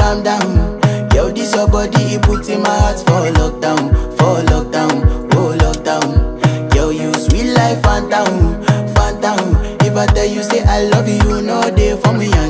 calm down. Yo, this your body, it puts in my heart for lockdown, oh lockdown. Yo, you sweet life, phantom, phantom. If I tell you say I love you, you know they for me.